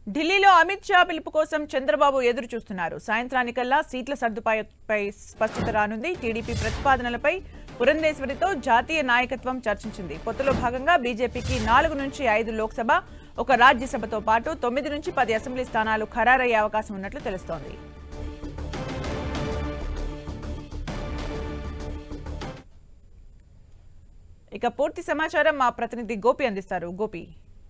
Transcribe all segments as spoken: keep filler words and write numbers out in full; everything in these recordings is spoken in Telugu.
ఢిల్లీలో అమిత్ షా పిలుపు కోసం చంద్రబాబు ఎదురు చూస్తున్నారు. సాయంత్రానికల్లా సీట్ల సర్దుబాటుపై స్పష్టత రానుంది. టీడీపీ ప్రతిపాదనలపై పురంధేశ్వరితో జాతీయ నాయకత్వం చర్చించింది. పొత్తులో భాగంగా బీజేపీకి నాలుగు నుంచి ఐదు లోక్సభ, ఒక రాజ్యసభతో పాటు తొమ్మిది నుంచి పది అసెంబ్లీ స్థానాలు ఖరారయ్యే అవకాశం ఉన్నట్లు తెలుస్తోంది. ఇక పూర్తి సమాచారం మా ప్రతినిధి గోపి అందిస్తారు. గోపి,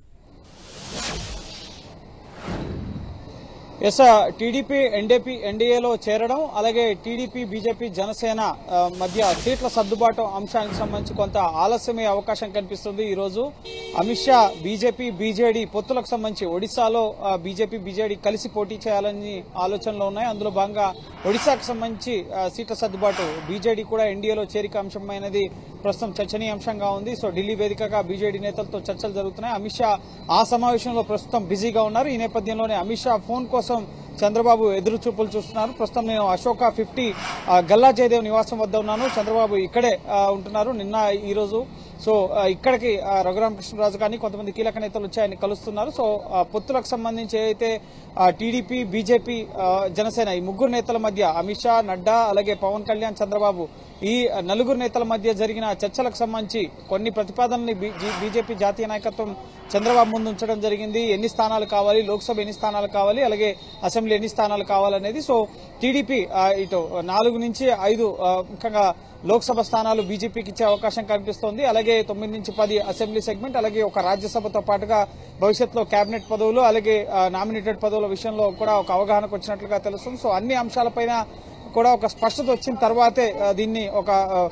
ఎస్ టీడీపీ ఎన్డీపీ ఎన్డీఏలో చేరడం, అలాగే టీడీపీ బీజేపీ జనసేన మధ్య సీట్ల సర్దుబాటు అంశానికి సంబంధించి కొంత ఆలస్యమయ్యే అవకాశం కనిపిస్తుంది. ఈ రోజు అమిత్ షా బీజేపీ బీజేడీ పొత్తులకు సంబంధించి ఒడిశాలో బీజేపీ బీజేడీ కలిసి పోటీ చేయాలని ఆలోచనలో ఉన్నాయి. అందులో భాగంగా ఒడిశాకు సంబంధించి సీట్ల సర్దుబాటు బీజేడీ కూడా ఎన్డీఏలో చేరిక అంశమైనది ప్రస్తుతం చర్చనీయాంశంగా ఉంది. సో ఢిల్లీ వేదికగా బీజేడీ నేతలతో చర్చలు జరుగుతున్నాయి. అమిత్ షా ఆ సమావేశంలో ప్రస్తుతం బిజీగా ఉన్నారు. ఈ నేపథ్యంలోనే అమిత్ షా ఫోన్ కోసం చంద్రబాబు ఎదురు చూపులు చూస్తున్నారు. ప్రస్తుతం నేను అశోక ఫిఫ్టీ గల్లా జయదేవ్ నివాసం వద్ద ఉన్నాను. చంద్రబాబు ఇక్కడే ఉంటున్నారు నిన్న ఈ రోజు. సో ఇక్కడికి రఘురామకృష్ణరాజు కానీ కొంతమంది కీలక నేతలు వచ్చి ఆయన కలుస్తున్నారు. సో పొత్తులకు సంబంధించి ఏదైతే టీడీపీ బీజేపీ జనసేన ఈ ముగ్గురు నేతల మధ్య అమిత్ షా, నడ్డా, అలాగే పవన్ కళ్యాణ్, చంద్రబాబు ఈ నలుగురు నేతల మధ్య జరిగిన చర్చలకు సంబంధించి కొన్ని ప్రతిపాదనల్ని బీజేపీ జాతీయ నాయకత్వం చంద్రబాబు ముందు ఉంచడం జరిగింది. ఎన్ని స్థానాలు కావాలి, లోక్సభ ఎన్ని స్థానాలు కావాలి, అలాగే అసెంబ్లీ ఎన్ని స్థానాలు కావాలనేది. సో టీడీపీ ఇటు నాలుగు నుంచి ఐదు ముఖ్యంగా లోక్సభ స్థానాలు బీజేపీకి ఇచ్చే అవకాశం కనిపిస్తోంది. అలాగే తొమ్మిది నుంచి పది అసెంబ్లీ సెగ్మెంట్, అలాగే ఒక రాజ్యసభతో పాటుగా భవిష్యత్తులో కేబినెట్ పదవులు, అలాగే నామినేటెడ్ పదవుల విషయంలో కూడా ఒక అవగాహనకు వచ్చినట్లుగా తెలుస్తుంది. సో అన్ని అంశాలపైన కూడా ఒక స్పష్టత వచ్చిన తర్వాతే దీన్ని ఒక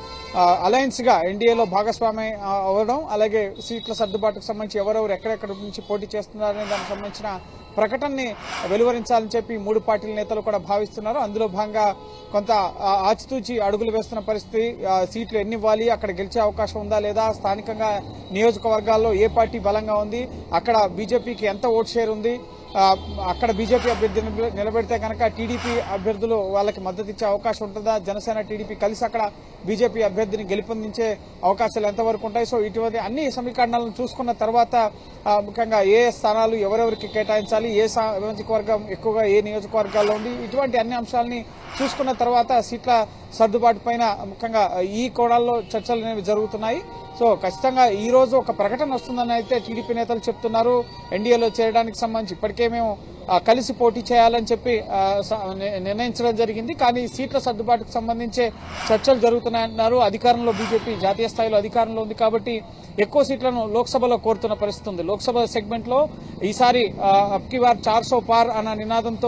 అలయన్స్ గా ఎన్డీఏలో భాగస్వామి అవ్వడం, అలాగే సీట్ల సర్దుబాటుకు సంబంధించి ఎవరెవరు ఎక్కడెక్కడ నుంచి పోటీ చేస్తున్నారనే దానికి సంబంధించిన ప్రకటనని వెలువరించాలని చెప్పి మూడు పార్టీల నేతలు కూడా భావిస్తున్నారు. అందులో భాగంగా కొంత ఆచితూచి అడుగులు వేస్తున్న పరిస్థితి. సీట్లు ఎన్ని ఇవ్వాలి, అక్కడ గెలిచే అవకాశం ఉందా లేదా, స్థానికంగా నియోజకవర్గాల్లో ఏ పార్టీ బలంగా ఉంది, అక్కడ బీజేపీకి ఎంత ఓట్ షేర్ ఉంది, అక్కడ బీజేపీ అభ్యర్థిని నిలబెడితే కనుక టీడీపీ అభ్యర్థులు వాళ్ళకి మద్దతు ఇచ్చే అవకాశం ఉంటుందా, జనసేన టీడీపీ కలిసి అక్కడ బీజేపీ అభ్యర్థిని గెలుపొందించే అవకాశాలు ఎంతవరకు ఉంటాయి. సో ఇటువంటి అన్ని సమీకరణాలను చూసుకున్న తర్వాత ముఖ్యంగా ఏ స్థానాలు ఎవరెవరికి కేటాయించాలి, ఏ నియోజకవర్గం ఎక్కువగా ఏ నియోజకవర్గాల్లో ఉంది, ఇటువంటి అన్ని అంశాలని చూసుకున్న తర్వాత సీట్ల సర్దుబాటు పైన ముఖ్యంగా ఈ కోణాల్లో చర్చలు అనేవి జరుగుతున్నాయి. సో ఖచ్చితంగా ఈ రోజు ఒక ప్రకటన వస్తుందని అయితే టీడీపీ నేతలు చెప్తున్నారు. ఎన్డీఏలో చేరడానికి సంబంధించి ఇప్పటికే మేము కలిసి పోటీ చేయాలని చెప్పి నిర్ణయించడం జరిగింది. కానీ సీట్ల సర్దుబాటుకు సంబంధించే చర్చలు జరుగుతున్నాయన్నారు. అధికారంలో బీజేపీ జాతీయ స్థాయిలో అధికారంలో ఉంది కాబట్టి ఎక్కువ సీట్లను లోక్సభలో కోరుతున్న పరిస్థితి ఉంది. లోక్సభ సెగ్మెంట్ లో ఈసారి అబ్కి బార్ చార్ సో పార్ అన్న నినాదంతో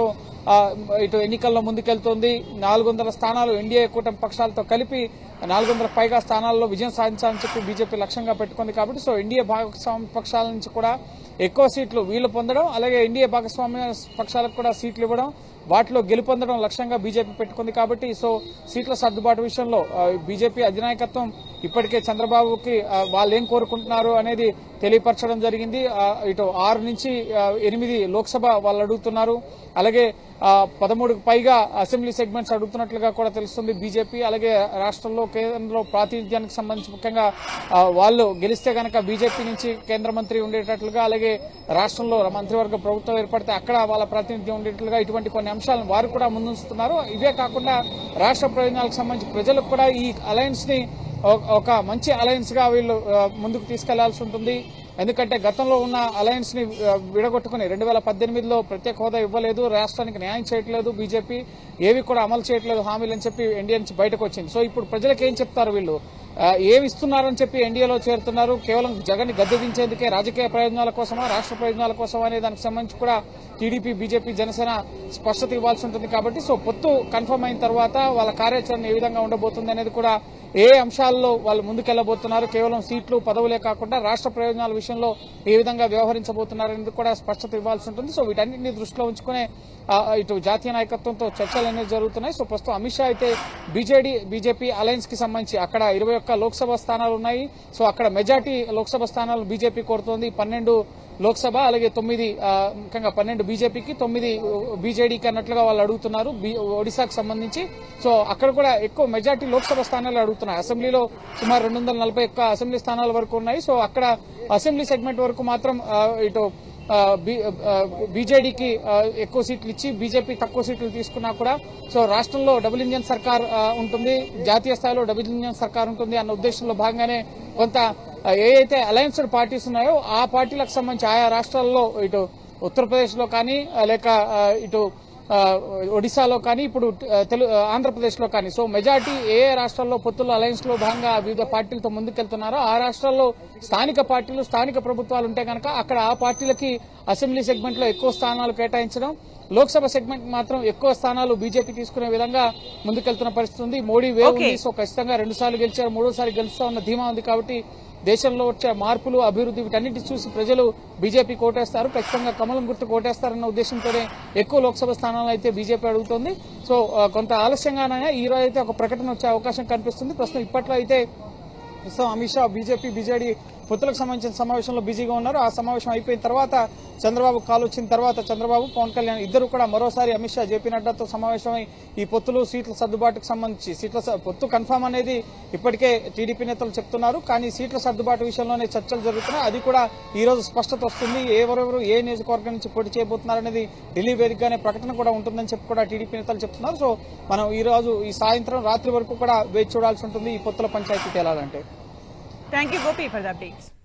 ఇటు ఎన్నికల్లో ముందుకెళ్తోంది. నాలుగు వందల స్థానాలు ఎన్డీఏ కూటమి పక్షాలతో కలిపి నాలుగు వందల పైగా స్థానాల్లో విజయం సాధించాలని చెప్పి బీజేపీ లక్ష్యంగా పెట్టుకుంది. కాబట్టి సో ఎన్డీఏ భాగస్వామ్య పక్షాల నుంచి కూడా ఎక్కువ సీట్లు వీళ్లు పొందడం, అలాగే ఎన్డీఏ భాగస్వామ్య పక్షాలకు కూడా సీట్లు ఇవ్వడం, వాటిలో గెలుపొందడం లక్ష్యంగా బీజేపీ పెట్టుకుంది. కాబట్టి సో సీట్ల సర్దుబాటు విషయంలో బీజేపీ అధినాయకత్వం ఇప్పటికే చంద్రబాబుకి వాళ్ళు ఏం కోరుకుంటున్నారు అనేది తెలియపరచడం జరిగింది. ఇటు ఆరు నుంచి ఎనిమిది లోక్సభ వాళ్ళు అడుగుతున్నారు, అలాగే పదమూడుకు పైగా అసెంబ్లీ సెగ్మెంట్స్ అడుగుతున్నట్లుగా కూడా తెలుస్తుంది బీజేపీ. అలాగే రాష్ట్రంలో కేంద్రంలో ప్రాతినిధ్యానికి సంబంధించి ముఖ్యంగా వాళ్ళు గెలిస్తే కనుక బీజేపీ నుంచి కేంద్ర మంత్రి ఉండేటట్లుగా, అలాగే రాష్ట్రంలో మంత్రివర్గ ప్రభుత్వం ఏర్పడితే అక్కడ వాళ్ళ ప్రాతినిధ్యం ఉండేట్లుగా ఇటువంటి కొన్ని అంశాలను వారు కూడా ముందుంచుతున్నారు. ఇవే కాకుండా రాష్ట్ర ప్రయోజనాలకు సంబంధించి ప్రజలకు కూడా ఈ అలయన్స్ ని ఒక మంచి అలయన్స్ గా వీళ్ళు ముందుకు తీసుకెళ్లాల్సి ఉంటుంది. ఎందుకంటే గతంలో ఉన్న అలయన్స్ ని విడగొట్టుకుని రెండు వేల పద్దెనిమిదిలో ప్రత్యేక హోదా ఇవ్వలేదు, రాష్ట్రానికి న్యాయం చేయట్లేదు బీజేపీ, ఏవి కూడా అమలు చేయట్లేదు హామీలు అని చెప్పి ఎన్డీఏ నుంచి బయటకు వచ్చింది. సో ఇప్పుడు ప్రజలకు ఏం చెప్తారు, వీళ్ళు ఏమి ఇస్తున్నారని చెప్పి ఎన్డీఏలో చేరుతున్నారు, కేవలం జగన్ ని గద్దెదించేందుకే రాజకీయ ప్రయోజనాల కోసమా, రాష్ట్ర ప్రయోజనాల కోసమా అనే దానికి సంబంధించి కూడా టీడీపీ బీజేపీ జనసేన స్పష్టత ఇవ్వాల్సి ఉంటుంది. కాబట్టి సో పొత్తు కన్ఫర్మ్ అయిన తర్వాత వాళ్ళ కార్యాచరణ ఏ విధంగా ఉండబోతుంది అనేది కూడా, ఏ అంశాల్లో వాళ్ళు ముందుకెళ్లబోతున్నారు, కేవలం సీట్లు పదవులే కాకుండా రాష్ట్ర ప్రయోజనాల విషయంలో ఏ విధంగా వ్యవహరించబోతున్నారు అనేది కూడా స్పష్టత ఇవ్వాల్సి ఉంటుంది. సో వీటన్నింటినీ దృష్టిలో ఉంచుకునే ఇటు జాతీయ నాయకత్వంతో చర్చలు అనేవి జరుగుతున్నాయి. సో ప్రస్తుతం అమిత్ షా అయితే బీజేడీ బీజేపీ అలయన్స్ కి సంబంధించి అక్కడ ఇరవై ఒక్క లోక్సభ స్థానాలు ఉన్నాయి. సో అక్కడ మెజార్టీ లోక్సభ స్థానాలు బీజేపీ కోరుతోంది. పన్నెండు లోక్సభ, అలాగే తొమ్మిది ముఖ్యంగా పన్నెండు బీజేపీకి, తొమ్మిది బీజేడీకి అన్నట్లుగా వాళ్ళు అడుగుతున్నారు ఒడిశాకు సంబంధించి. సో అక్కడ కూడా ఎక్కువ మెజార్టీ లోక్సభ స్థానాలు అడుగుతున్నారు. అసెంబ్లీలో సుమారు రెండు వందల నలభై ఒక్క అసెంబ్లీ స్థానాల వరకు ఉన్నాయి. సో అక్కడ అసెంబ్లీ సెగ్మెంట్ వరకు మాత్రం ఇటు బీజేడీకి ఎక్కువ సీట్లు ఇచ్చి బీజేపీ తక్కువ సీట్లు తీసుకున్నా కూడా సో రాష్ట్రంలో డబుల్ ఇంజన్ సర్కార్ ఉంటుంది, జాతీయ స్థాయిలో డబుల్ ఇంజన్ సర్కార్ ఉంటుంది అన్న ఉద్దేశంలో భాగంగానే కొంత ఏ అయితే అలయన్స్డ్ పార్టీస్ ఉన్నాయో ఆ పార్టీలకు సంబంధించి ఆయా రాష్ట్రాల్లో ఇటు ఉత్తరప్రదేశ్ లో కానీ లేక ఇటు ఒడిశాలో కానీ ఇప్పుడు తెలుగు ఆంధ్రప్రదేశ్ లో కానీ సో మెజార్టీ ఏ ఏ రాష్ట్రాల్లో పొత్తుల అలయన్స్ లో భాగంగా వివిధ పార్టీలతో ముందుకెళ్తున్నారో ఆ రాష్ట్రాల్లో స్థానిక పార్టీలు స్థానిక ప్రభుత్వాలు ఉంటే కనుక అక్కడ ఆ పార్టీలకి అసెంబ్లీ సెగ్మెంట్ లో ఎక్కువ స్థానాలు కేటాయించడం, లోక్సభ సెగ్మెంట్ మాత్రం ఎక్కువ స్థానాలు బీజేపీ తీసుకునే విధంగా ముందుకెళ్తున్న పరిస్థితి ఉంది. మోడీ వేవ్ ఉంది, సో ఖచ్చితంగా రెండు సార్లు గెలిచారు, మూడోసారి గెలుస్తా ఉన్న ధీమా ఉంది. కాబట్టి దేశంలో వచ్చే మార్పులు అభివృద్ధి వీటన్నిటి చూసి ప్రజలు బీజేపీ కోటేస్తారు, ఖచ్చితంగా కమలం గుర్తు కోటేస్తారన్న ఉద్దేశంతోనే ఎక్కువ లోక్సభ స్థానాలు అయితే బీజేపీ అడుగుతోంది. సో కొంత ఆలస్యంగానే ఈ రోజు అయితే ఒక ప్రకటన వచ్చే అవకాశం కనిపిస్తుంది. ప్రస్తుతం ఇప్పట్లో అయితే ప్రస్తుతం అమిత్ షా బీజేపీ బీజేడీ పొత్తులకు సంబంధించిన సమావేశంలో బిజీగా ఉన్నారు. ఆ సమావేశం అయిపోయిన తర్వాత చంద్రబాబు కాల్ వచ్చిన తర్వాత చంద్రబాబు పవన్ కళ్యాణ్ ఇద్దరు కూడా మరోసారి అమిత్ షా జేపీ నడ్డాతో సమావేశమై ఈ పొత్తులు సీట్ల సర్దుబాటుకు సంబంధించి సీట్ల పొత్తు కన్ఫామ్ అనేది ఇప్పటికే టీడీపీ నేతలు చెప్తున్నారు, కానీ సీట్ల సర్దుబాటు విషయంలోనే చర్చలు జరుగుతున్నాయి. అది కూడా ఈ రోజు స్పష్టత వస్తుంది. ఎవరెవరు ఏ నియోజకవర్గం నుంచి పోటీ చేయబోతున్నారనేది ఢిల్లీ వేదికగానే ప్రకటన కూడా ఉంటుందని చెప్పి కూడా టీడీపీ నేతలు చెప్తున్నారు. సో మనం ఈ రోజు ఈ సాయంత్రం రాత్రి వరకు కూడా వేచి చూడాల్సి ఉంటుంది ఈ పొత్తుల panchayat తేలాలంటే. Thank you, Gopi, for the updates.